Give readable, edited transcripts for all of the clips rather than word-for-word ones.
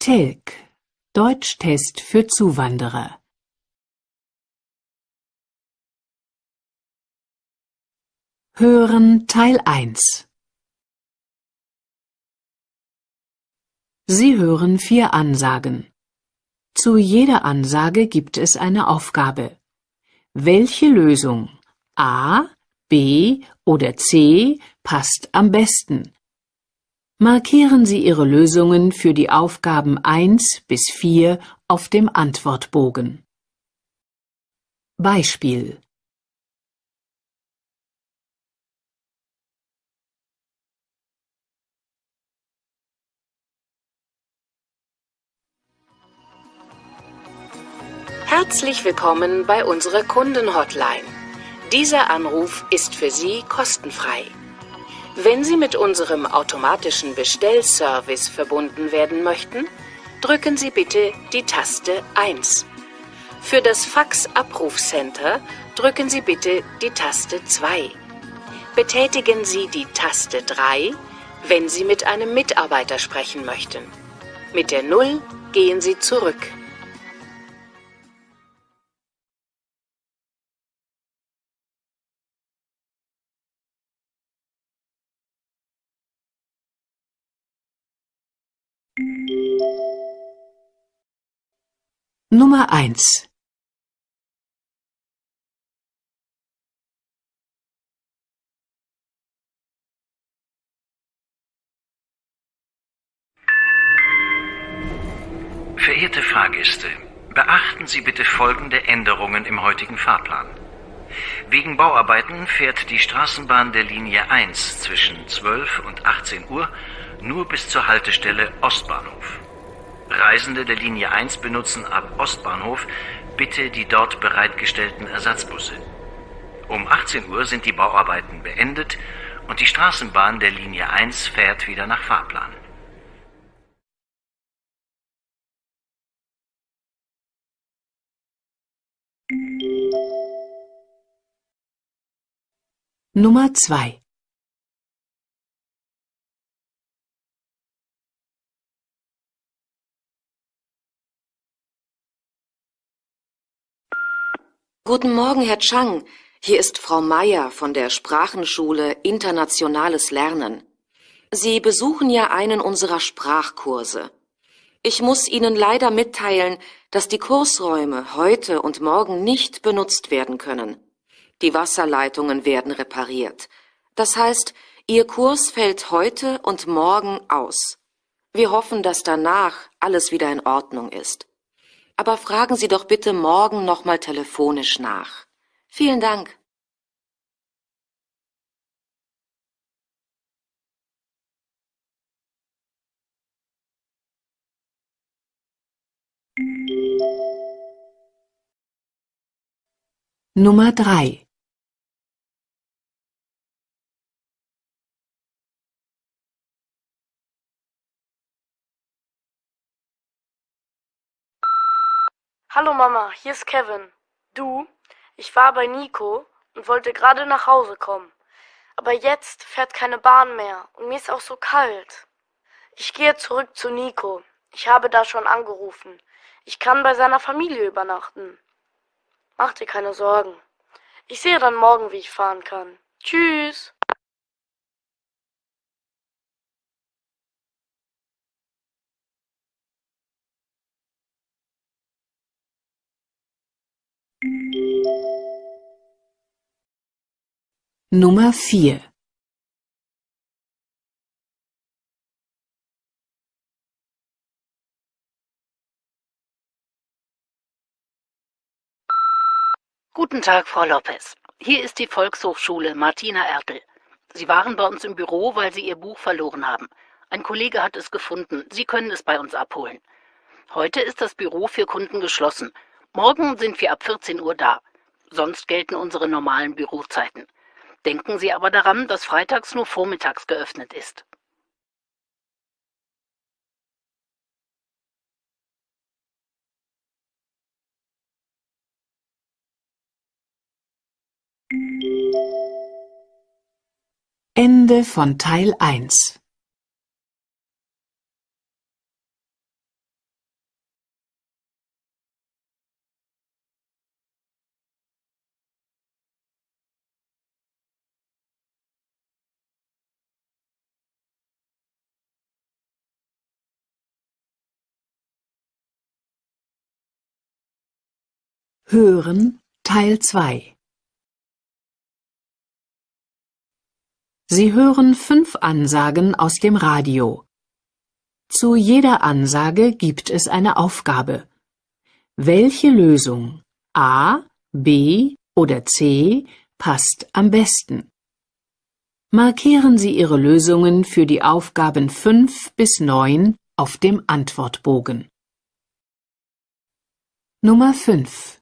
TELK Deutschtest für Zuwanderer. Hören Teil 1. Sie hören 4 Ansagen. Zu jeder Ansage gibt es eine Aufgabe. Welche Lösung A, B oder C passt am besten? Markieren Sie Ihre Lösungen für die Aufgaben 1 bis 4 auf dem Antwortbogen. Beispiel: Herzlich willkommen bei unserer Kundenhotline. Dieser Anruf ist für Sie kostenfrei. Wenn Sie mit unserem automatischen Bestellservice verbunden werden möchten, drücken Sie bitte die Taste 1. Für das Fax-Abrufcenter drücken Sie bitte die Taste 2. Betätigen Sie die Taste 3, wenn Sie mit einem Mitarbeiter sprechen möchten. Mit der 0 gehen Sie zurück. Nummer 1. Verehrte Fahrgäste, beachten Sie bitte folgende Änderungen im heutigen Fahrplan. Wegen Bauarbeiten fährt die Straßenbahn der Linie 1 zwischen 12 und 18 Uhr nur bis zur Haltestelle Ostbahnhof. Reisende der Linie 1 benutzen ab Ostbahnhof bitte die dort bereitgestellten Ersatzbusse. Um 18 Uhr sind die Bauarbeiten beendet und die Straßenbahn der Linie 1 fährt wieder nach Fahrplan. Nummer 2. Guten Morgen, Herr Chang. Hier ist Frau Meier von der Sprachenschule Internationales Lernen. Sie besuchen ja einen unserer Sprachkurse. Ich muss Ihnen leider mitteilen, dass die Kursräume heute und morgen nicht benutzt werden können. Die Wasserleitungen werden repariert. Das heißt, Ihr Kurs fällt heute und morgen aus. Wir hoffen, dass danach alles wieder in Ordnung ist. Aber fragen Sie doch bitte morgen nochmal telefonisch nach. Vielen Dank. Nummer 3. Hallo Mama, hier ist Kevin. Du, ich war bei Nico und wollte gerade nach Hause kommen. Aber jetzt fährt keine Bahn mehr und mir ist auch so kalt. Ich gehe zurück zu Nico. Ich habe da schon angerufen. Ich kann bei seiner Familie übernachten. Mach dir keine Sorgen. Ich sehe dann morgen, wie ich fahren kann. Tschüss. Nummer 4. Guten Tag, Frau Lopez. Hier ist die Volkshochschule Martina Ertel. Sie waren bei uns im Büro, weil Sie Ihr Buch verloren haben. Ein Kollege hat es gefunden. Sie können es bei uns abholen. Heute ist das Büro für Kunden geschlossen. Morgen sind wir ab 14 Uhr da. Sonst gelten unsere normalen Bürozeiten. Denken Sie aber daran, dass freitags nur vormittags geöffnet ist. Ende von Teil 1. Hören Teil 2. Sie hören 5 Ansagen aus dem Radio. Zu jeder Ansage gibt es eine Aufgabe. Welche Lösung A, B oder C passt am besten? Markieren Sie Ihre Lösungen für die Aufgaben 5 bis 9 auf dem Antwortbogen. Nummer 5.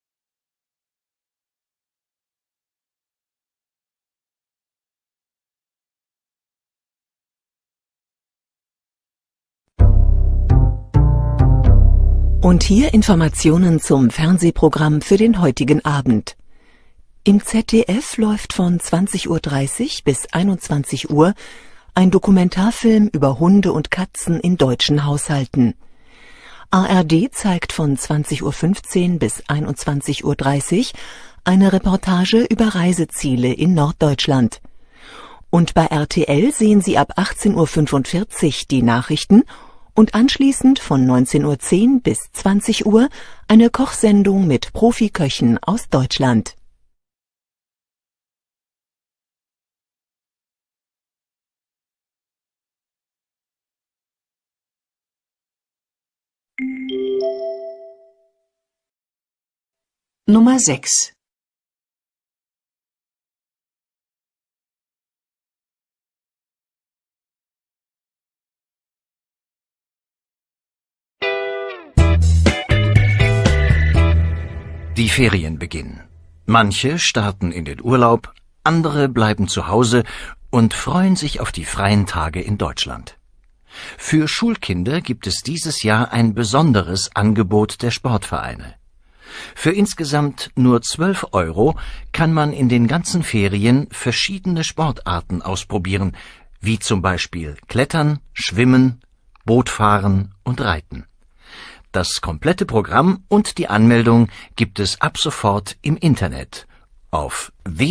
Und hier Informationen zum Fernsehprogramm für den heutigen Abend. Im ZDF läuft von 20:30 Uhr bis 21 Uhr ein Dokumentarfilm über Hunde und Katzen in deutschen Haushalten. ARD zeigt von 20:15 Uhr bis 21:30 Uhr eine Reportage über Reiseziele in Norddeutschland. Und bei RTL sehen Sie ab 18:45 Uhr die Nachrichten und anschließend von 19:10 Uhr bis 20 Uhr eine Kochsendung mit Profiköchen aus Deutschland. Nummer 6. Die Ferien beginnen. Manche starten in den Urlaub, andere bleiben zu Hause und freuen sich auf die freien Tage in Deutschland. Für Schulkinder gibt es dieses Jahr ein besonderes Angebot der Sportvereine. Für insgesamt nur 12 € kann man in den ganzen Ferien verschiedene Sportarten ausprobieren, wie zum Beispiel Klettern, Schwimmen, Bootfahren und Reiten. Das komplette Programm und die Anmeldung gibt es ab sofort im Internet auf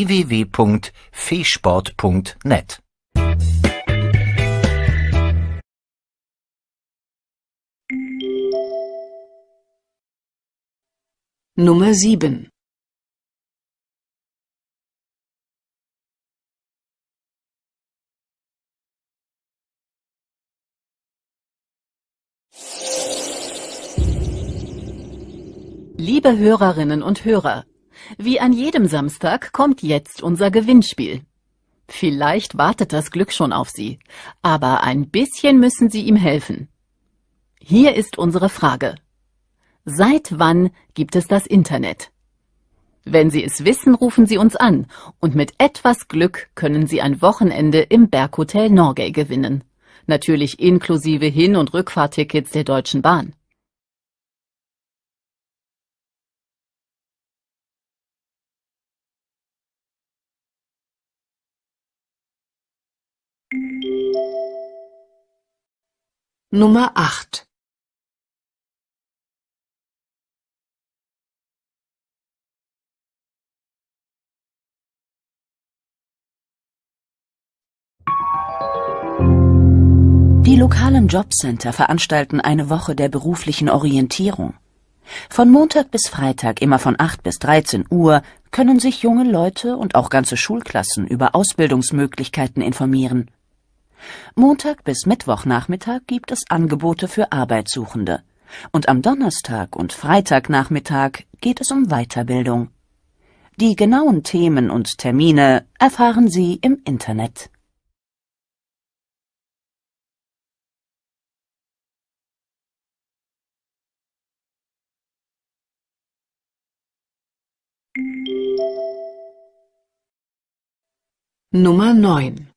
www.fesport.net. Nummer 7. Liebe Hörerinnen und Hörer, wie an jedem Samstag kommt jetzt unser Gewinnspiel. Vielleicht wartet das Glück schon auf Sie, aber ein bisschen müssen Sie ihm helfen. Hier ist unsere Frage. Seit wann gibt es das Internet? Wenn Sie es wissen, rufen Sie uns an und mit etwas Glück können Sie ein Wochenende im Berghotel Norgay gewinnen. Natürlich inklusive Hin- und Rückfahrtickets der Deutschen Bahn. Nummer 8. Die lokalen Jobcenter veranstalten eine Woche der beruflichen Orientierung. Von Montag bis Freitag immer von 8 bis 13 Uhr können sich junge Leute und auch ganze Schulklassen über Ausbildungsmöglichkeiten informieren. Montag bis Mittwochnachmittag gibt es Angebote für Arbeitssuchende. Und am Donnerstag und Freitagnachmittag geht es um Weiterbildung. Die genauen Themen und Termine erfahren Sie im Internet. Nummer 9.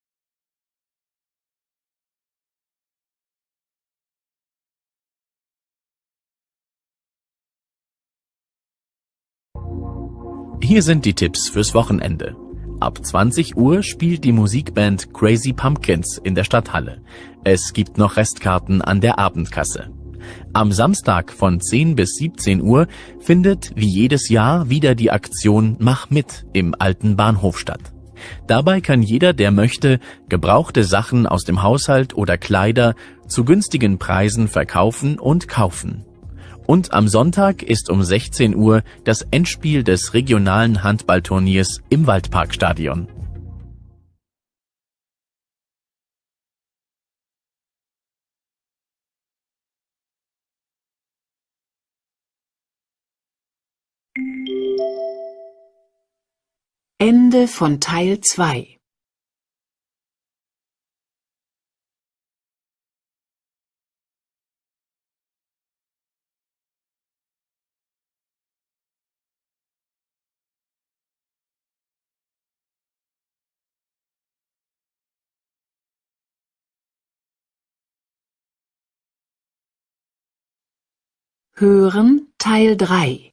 Hier sind die Tipps fürs Wochenende. Ab 20 Uhr spielt die Musikband Crazy Pumpkins in der Stadthalle. Es gibt noch Restkarten an der Abendkasse. Am Samstag von 10 bis 17 Uhr findet wie jedes Jahr wieder die Aktion Mach mit im alten Bahnhof statt. Dabei kann jeder, der möchte, gebrauchte Sachen aus dem Haushalt oder Kleider zu günstigen Preisen verkaufen und kaufen. Und am Sonntag ist um 16 Uhr das Endspiel des regionalen Handballturniers im Waldparkstadion. Ende von Teil 2. Hören Teil 3.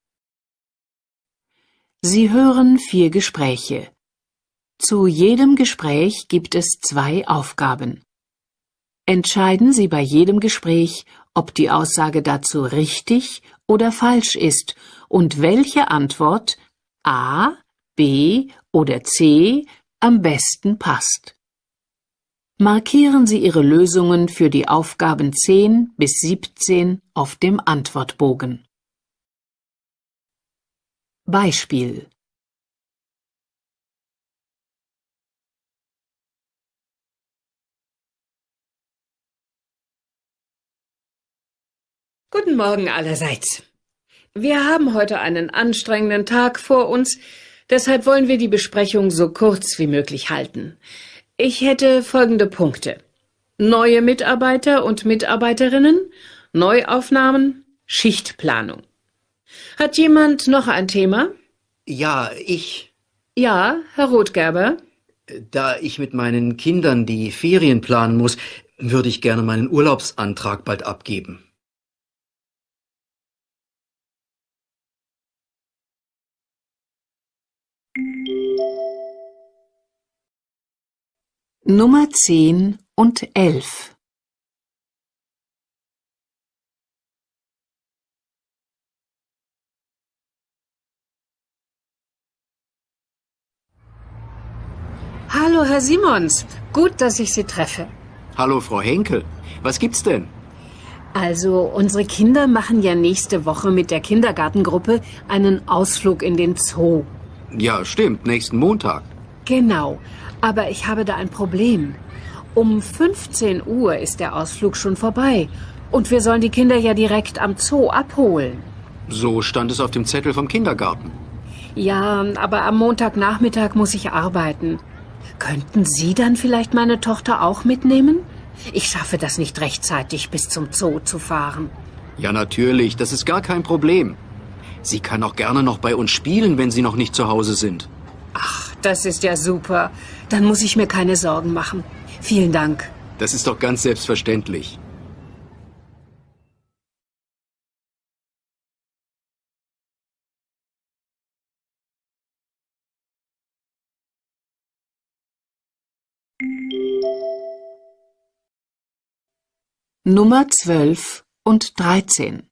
Sie hören 4 Gespräche. Zu jedem Gespräch gibt es 2 Aufgaben. Entscheiden Sie bei jedem Gespräch, ob die Aussage dazu richtig oder falsch ist und welche Antwort A, B oder C am besten passt. Markieren Sie Ihre Lösungen für die Aufgaben 10 bis 17 auf dem Antwortbogen. Beispiel: Guten Morgen allerseits. Wir haben heute einen anstrengenden Tag vor uns, deshalb wollen wir die Besprechung so kurz wie möglich halten. Ich hätte folgende Punkte: neue Mitarbeiter und Mitarbeiterinnen, Neuaufnahmen, Schichtplanung. Hat jemand noch ein Thema? Ja, ich. Ja, Herr Rothgerber? Da ich mit meinen Kindern die Ferien planen muss, würde ich gerne meinen Urlaubsantrag bald abgeben. Nummer 10 und 11. Hallo, Herr Simons. Gut, dass ich Sie treffe. Hallo, Frau Henkel. Was gibt's denn? Also, unsere Kinder machen ja nächste Woche mit der Kindergartengruppe einen Ausflug in den Zoo. Ja, stimmt, nächsten Montag. Genau, aber ich habe da ein Problem. Um 15 Uhr ist der Ausflug schon vorbei und wir sollen die Kinder ja direkt am Zoo abholen. So stand es auf dem Zettel vom Kindergarten. Ja, aber am Montagnachmittag muss ich arbeiten. Könnten Sie dann vielleicht meine Tochter auch mitnehmen? Ich schaffe das nicht rechtzeitig, bis zum Zoo zu fahren. Ja, natürlich, das ist gar kein Problem. Sie kann auch gerne noch bei uns spielen, wenn Sie noch nicht zu Hause sind. Ach, das ist ja super. Dann muss ich mir keine Sorgen machen. Vielen Dank. Das ist doch ganz selbstverständlich. Nummer 12 und 13.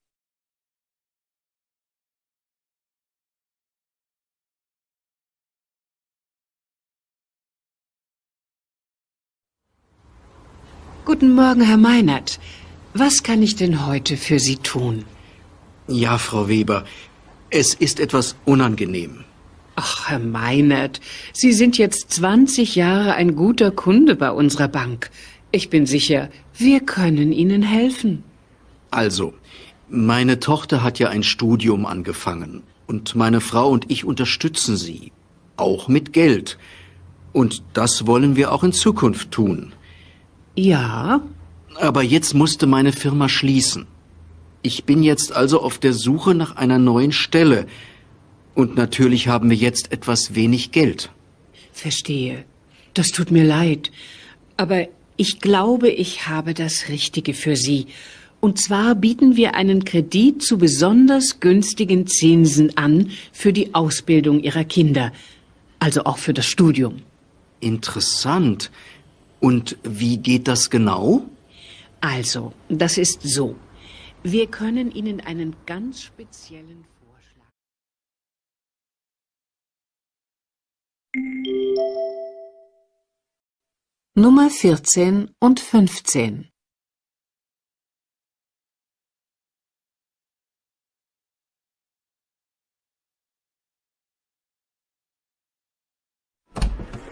Guten Morgen, Herr Meinert. Was kann ich denn heute für Sie tun? Ja, Frau Weber, es ist etwas unangenehm. Ach, Herr Meinert, Sie sind jetzt 20 Jahre ein guter Kunde bei unserer Bank. Ich bin sicher, wir können Ihnen helfen. Also, meine Tochter hat ja ein Studium angefangen und meine Frau und ich unterstützen sie, auch mit Geld. Und das wollen wir auch in Zukunft tun. Ja? Aber jetzt musste meine Firma schließen. Ich bin jetzt also auf der Suche nach einer neuen Stelle. Und natürlich haben wir jetzt etwas wenig Geld. Verstehe. Das tut mir leid. Aber ich glaube, ich habe das Richtige für Sie. Und zwar bieten wir einen Kredit zu besonders günstigen Zinsen an für die Ausbildung Ihrer Kinder. Also auch für das Studium. Interessant. Und wie geht das genau? Also, das ist so. Wir können Ihnen einen ganz speziellen Vorschlag. Nummer 14 und 15.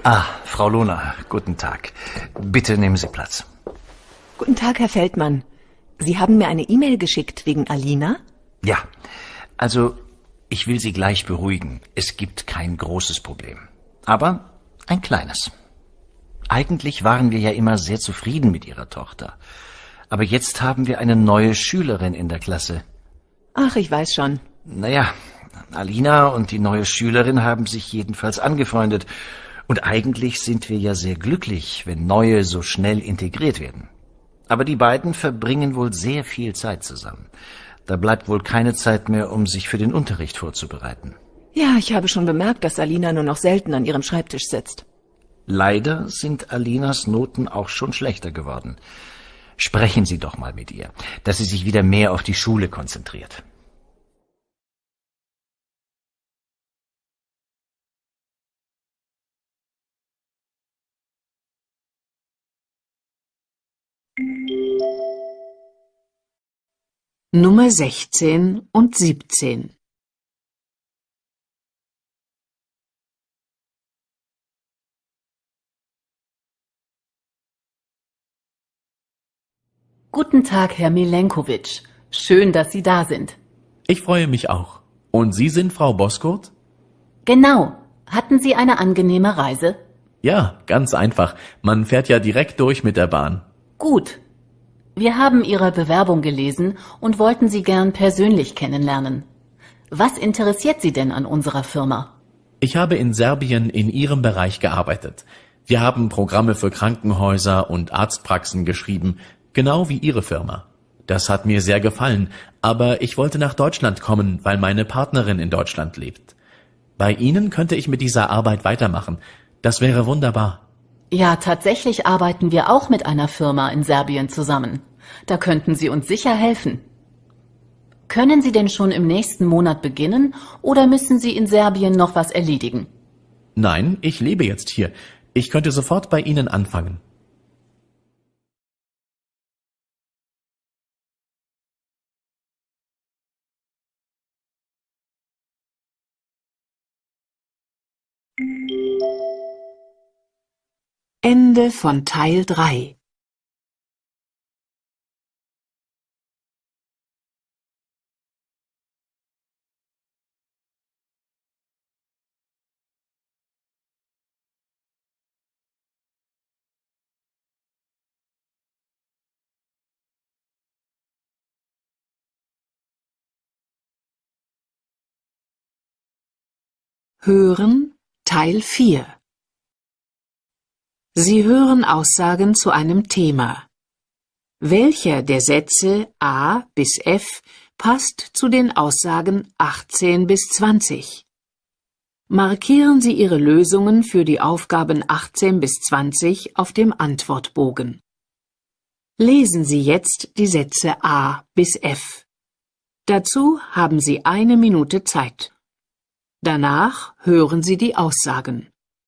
Ah, Frau Lohner, guten Tag. Bitte nehmen Sie Platz. Guten Tag, Herr Feldmann. Sie haben mir eine E-Mail geschickt wegen Alina? Ja, also ich will Sie gleich beruhigen. Es gibt kein großes Problem. Aber ein kleines. Eigentlich waren wir ja immer sehr zufrieden mit Ihrer Tochter. Aber jetzt haben wir eine neue Schülerin in der Klasse. Ach, ich weiß schon. Naja, Alina und die neue Schülerin haben sich jedenfalls angefreundet. Und eigentlich sind wir ja sehr glücklich, wenn Neue so schnell integriert werden. Aber die beiden verbringen wohl sehr viel Zeit zusammen. Da bleibt wohl keine Zeit mehr, um sich für den Unterricht vorzubereiten. Ja, ich habe schon bemerkt, dass Alina nur noch selten an ihrem Schreibtisch sitzt. Leider sind Alinas Noten auch schon schlechter geworden. Sprechen Sie doch mal mit ihr, dass sie sich wieder mehr auf die Schule konzentriert. Nummer 16 und 17. Guten Tag, Herr Milenkowitsch. Schön, dass Sie da sind. Ich freue mich auch. Und Sie sind Frau Boskurt? Genau. Hatten Sie eine angenehme Reise? Ja, ganz einfach. Man fährt ja direkt durch mit der Bahn. Gut. Wir haben Ihre Bewerbung gelesen und wollten Sie gern persönlich kennenlernen. Was interessiert Sie denn an unserer Firma? Ich habe in Serbien in Ihrem Bereich gearbeitet. Wir haben Programme für Krankenhäuser und Arztpraxen geschrieben, genau wie Ihre Firma. Das hat mir sehr gefallen, aber ich wollte nach Deutschland kommen, weil meine Partnerin in Deutschland lebt. Bei Ihnen könnte ich mit dieser Arbeit weitermachen. Das wäre wunderbar. Ja, tatsächlich arbeiten wir auch mit einer Firma in Serbien zusammen. Da könnten Sie uns sicher helfen. Können Sie denn schon im nächsten Monat beginnen oder müssen Sie in Serbien noch was erledigen? Nein, ich lebe jetzt hier. Ich könnte sofort bei Ihnen anfangen. Ende von Teil 3. Hören Teil 4. Sie hören Aussagen zu einem Thema. Welcher der Sätze A bis F passt zu den Aussagen 18 bis 20? Markieren Sie Ihre Lösungen für die Aufgaben 18 bis 20 auf dem Antwortbogen. Lesen Sie jetzt die Sätze A bis F. Dazu haben Sie 1 Minute Zeit. Danach hören Sie die Aussagen.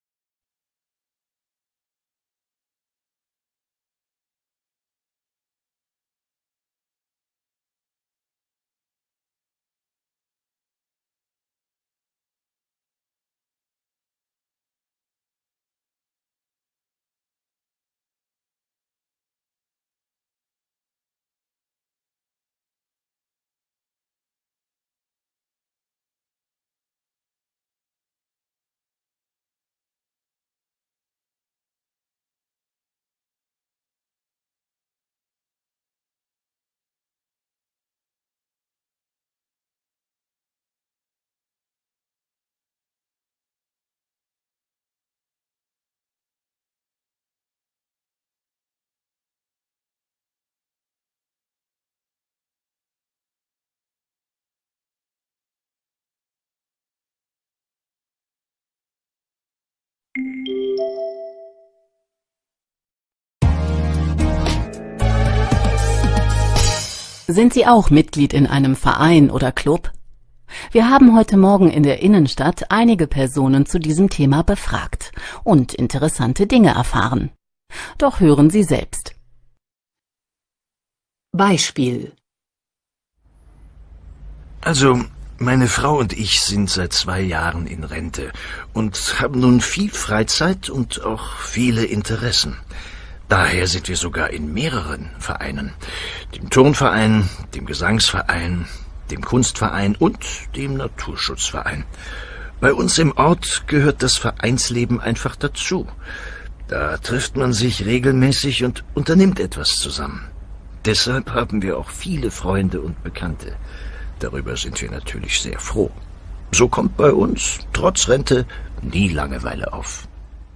Sind Sie auch Mitglied in einem Verein oder Club? Wir haben heute Morgen in der Innenstadt einige Personen zu diesem Thema befragt und interessante Dinge erfahren. Doch hören Sie selbst. Beispiel. Also, Meine Frau und ich sind seit 2 Jahren in Rente und haben nun viel Freizeit und auch viele Interessen. Daher sind wir sogar in mehreren Vereinen. Dem Turnverein, dem Gesangsverein, dem Kunstverein und dem Naturschutzverein. Bei uns im Ort gehört das Vereinsleben einfach dazu. Da trifft man sich regelmäßig und unternimmt etwas zusammen. Deshalb haben wir auch viele Freunde und Bekannte. Darüber sind wir natürlich sehr froh. So kommt bei uns, trotz Rente, nie Langeweile auf.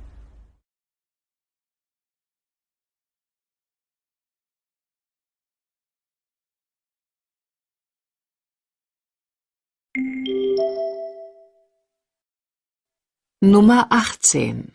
Nummer 18.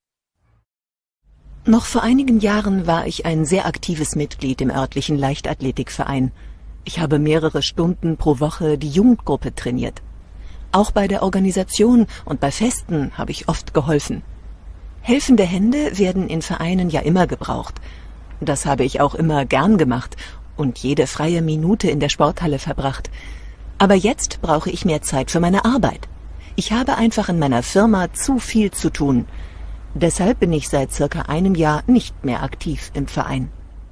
Noch vor einigen Jahren war ich ein sehr aktives Mitglied im örtlichen Leichtathletikverein. Ich habe mehrere Stunden pro Woche die Jugendgruppe trainiert. Auch bei der Organisation und bei Festen habe ich oft geholfen. Helfende Hände werden in Vereinen ja immer gebraucht. Das habe ich auch immer gern gemacht und jede freie Minute in der Sporthalle verbracht. Aber jetzt brauche ich mehr Zeit für meine Arbeit. Ich habe einfach in meiner Firma zu viel zu tun. Deshalb bin ich seit circa einem Jahr nicht mehr aktiv im Verein.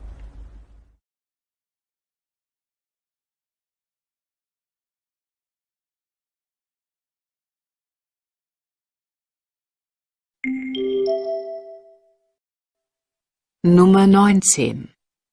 Nummer 19.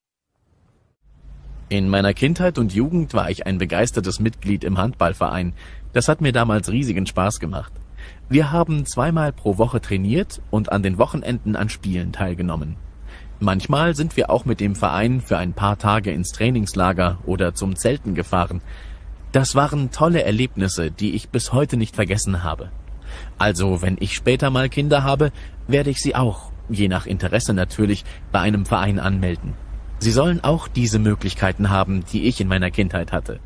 In meiner Kindheit und Jugend war ich ein begeistertes Mitglied im Handballverein. Das hat mir damals riesigen Spaß gemacht. Wir haben 2-mal pro Woche trainiert und an den Wochenenden an Spielen teilgenommen. Manchmal sind wir auch mit dem Verein für ein paar Tage ins Trainingslager oder zum Zelten gefahren. Das waren tolle Erlebnisse, die ich bis heute nicht vergessen habe. Also, wenn ich später mal Kinder habe, werde ich sie auch, je nach Interesse natürlich, bei einem Verein anmelden. Sie sollen auch diese Möglichkeiten haben, die ich in meiner Kindheit hatte.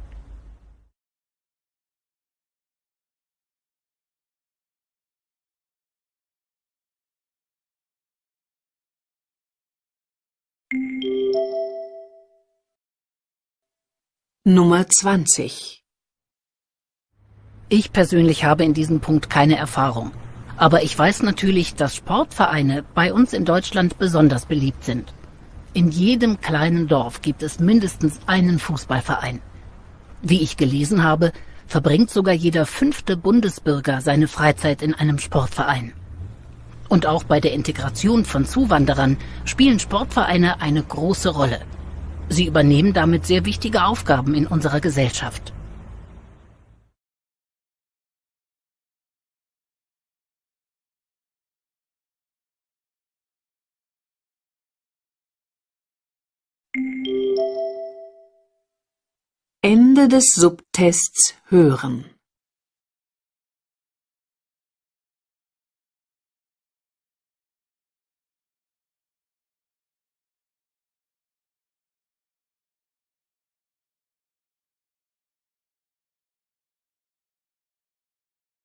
Nummer 20. Ich persönlich habe in diesem Punkt keine Erfahrung. Aber ich weiß natürlich, dass Sportvereine bei uns in Deutschland besonders beliebt sind. In jedem kleinen Dorf gibt es mindestens einen Fußballverein. Wie ich gelesen habe, verbringt sogar jeder 5. Bundesbürger seine Freizeit in einem Sportverein. Und auch bei der Integration von Zuwanderern spielen Sportvereine eine große Rolle. Sie übernehmen damit sehr wichtige Aufgaben in unserer Gesellschaft. Ende des Subtests hören.